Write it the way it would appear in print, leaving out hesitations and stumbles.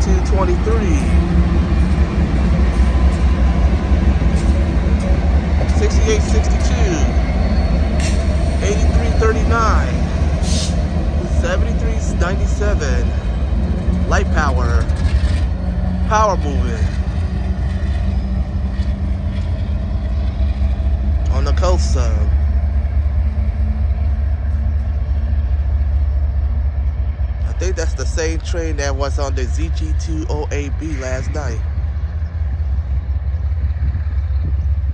6223. 6862. 8339. 7397. Light power. Power moving. On the coast sub. I think that's the same train that was on the ZG2OAB last night.